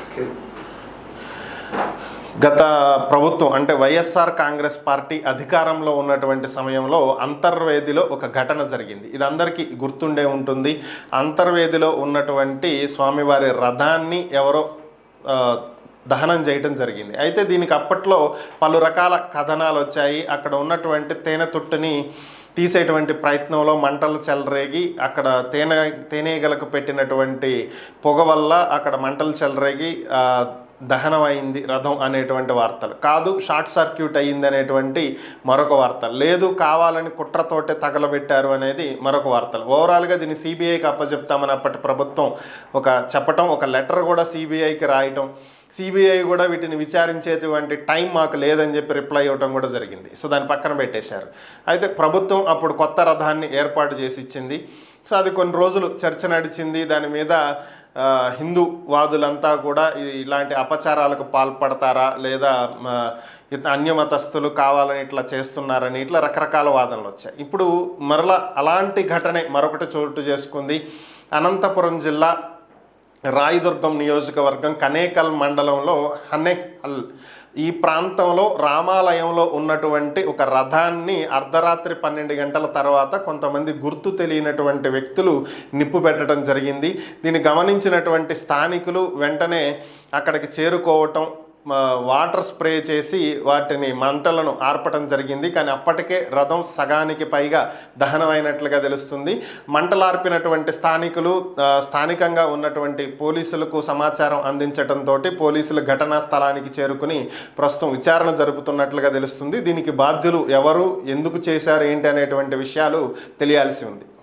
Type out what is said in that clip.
గత ప్రభుత్వం అంటే వైఎస్ఆర్ కాంగ్రెస్ పార్టీ అధికారంలో ఉన్నటువంటి సమయంలో అంతర్వేదిలో ఒక ఘటన జరిగింది. ఇది అందరికీ గుర్తుండే ఉంటుంది. అంతర్వేదిలో ఉన్నటువంటి స్వామివారి రథాన్ని ఎవరో దహనం చేయటం జరిగింది. అయితే దీనికి అప్పట్లో పలు రకాల కథనాలు వచ్చాయి. అక్కడ ఉన్నటువంటి తేనె తుట్టుని తీసేటువంటి ప్రయత్నంలో మంటలు చెలరేగి అక్కడ తేనెగలకు పెట్టినటువంటి పొగ వల్ల అక్కడ మంటలు చెలరేగి దహనమైంది రథం అనేటువంటి వార్తలు. కాదు, షార్ట్ సర్క్యూట్ అయ్యింది అనేటువంటి మరొక వార్త. లేదు, కావాలని కుట్రతోటే తగలబెట్టారు అనేది మరొక వార్తలు. ఓవరాల్గా దీన్ని సిబిఐకి అప్పచెప్తామని అప్పటి ప్రభుత్వం చెప్పటం, ఒక లెటర్ కూడా సిబిఐకి రాయటం, సిబిఐ కూడా వీటిని విచారించేటువంటి టైం మాకు లేదని చెప్పి రిప్లై ఇవ్వడం కూడా జరిగింది. సో దాన్ని పక్కన పెట్టేశారు. అయితే ప్రభుత్వం అప్పుడు కొత్త రథాన్ని ఏర్పాటు చేసి ఇచ్చింది. సో అది కొన్ని రోజులు చర్చ నడిచింది. దాని మీద హిందూ వాదులంతా కూడా ఇలాంటి అపచారాలకు పాల్పడతారా లేదా అన్యమతస్థులు కావాలని ఇట్లా చేస్తున్నారని ఇట్లా రకరకాల వాదనలు వచ్చాయి. ఇప్పుడు మరలా అలాంటి ఘటనే మరొకటి చోటు చేసుకుంది. అనంతపురం జిల్లా రాయదుర్గం నియోజకవర్గం కనేకల్ మండలంలో హనేకల్ ఈ ప్రాంతంలో రామాలయంలో ఉన్నటువంటి ఒక రథాన్ని అర్ధరాత్రి 12 గంటల తర్వాత కొంతమంది గుర్తు తెలియనటువంటి వ్యక్తులు నిప్పు పెట్టడం జరిగింది. దీన్ని గమనించినటువంటి స్థానికులు వెంటనే అక్కడికి చేరుకోవటం, వాటర్ స్ప్రే చేసి వాటిని మంటలను ఆర్పటం జరిగింది. కానీ అప్పటికే రథం సగానికి పైగా దహనమైనట్లుగా తెలుస్తుంది. మంటలార్పినటువంటి స్థానికులు స్థానికంగా ఉన్నటువంటి పోలీసులకు సమాచారం అందించడంతో పోలీసులు ఘటనా స్థలానికి చేరుకుని ప్రస్తుతం విచారణ జరుపుతున్నట్లుగా తెలుస్తుంది. దీనికి బాధ్యులు ఎవరు, ఎందుకు చేశారు, ఏంటి అనేటువంటి విషయాలు తెలియాల్సి ఉంది.